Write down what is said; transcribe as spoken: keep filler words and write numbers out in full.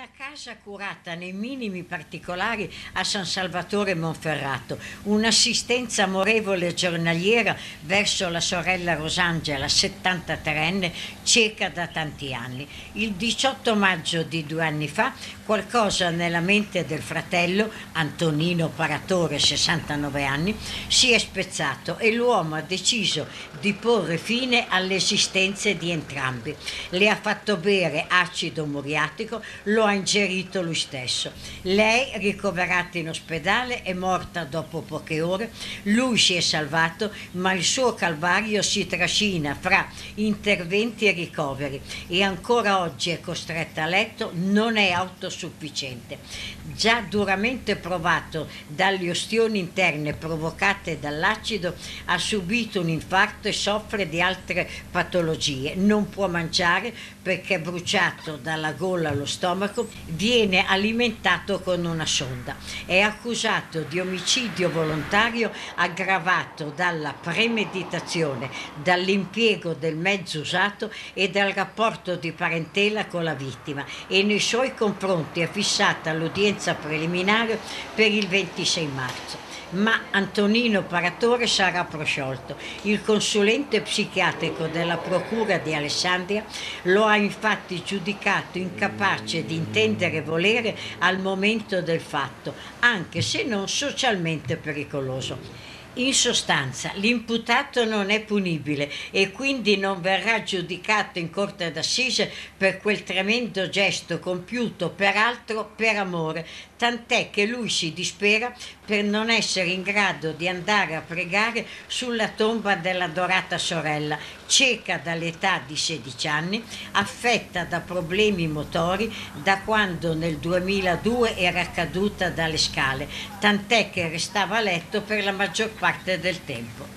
casa curata nei minimi particolari a San Salvatore Monferrato, un'assistenza amorevole giornaliera verso la sorella Rosangela, settantatreenne, cieca da tanti anni. Il diciotto maggio di due anni fa qualcosa nella mente del fratello, Antonino Paratore, sessantanove anni, si è spezzato e l'uomo ha deciso di porre fine alle esistenze di entrambi. Le ha fatto bere acido muriatico, lo ha ingerito lui stesso. Lei, ricoverata in ospedale, è morta dopo poche ore. Lui si è salvato, ma il suo calvario si trascina fra interventi e ricoveri e ancora oggi è costretta a letto, non è autosufficiente. Già duramente provato dalle ustioni interne provocate dall'acido, ha subito un infarto e soffre di altre patologie. Non può mangiare perché è bruciato dalla gola allo stomaco, viene alimentato con una sonda. È accusato di omicidio volontario aggravato dalla premeditazione, dall'impiego del mezzo usato e dal rapporto di parentela con la vittima, e nei suoi confronti è fissata l'udienza preliminare per il ventisei marzo. Ma Antonino Paratore sarà prosciolto. Il consulente psichiatrico della Procura di Alessandria lo ha infatti giudicato incapace di intendere e volere al momento del fatto, anche se non socialmente pericoloso. In sostanza, l'imputato non è punibile e quindi non verrà giudicato in corte d'assise per quel tremendo gesto compiuto peraltro per amore, tant'è che lui si dispera per non essere in grado di andare a pregare sulla tomba dell'adorata sorella, cieca dall'età di sedici anni, affetta da problemi motori da quando nel duemiladue era caduta dalle scale, tant'è che restava a letto per la maggior parte del tempo.